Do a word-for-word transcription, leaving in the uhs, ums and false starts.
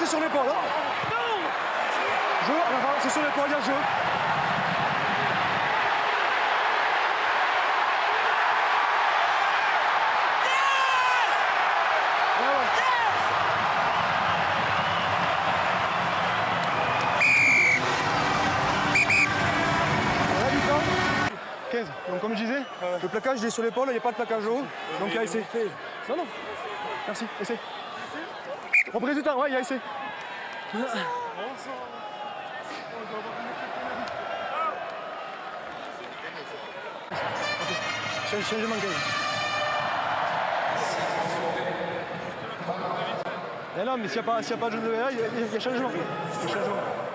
c'est sur l'épaule. Hein. Jeu, c'est sur l'épaule, il y a jeu. quinze. Donc comme je disais, euh, le plaquage il est sur l'épaule, il n'y a pas de plaquage haut. Donc il y a essai. Non, non. Merci, essai. Reprise du temps, ouais, il y a essai. Okay. Changement quinze. Eh non, mais s'il n'y a, a pas de jeu de V A, il y, y a changement. Il y a changement.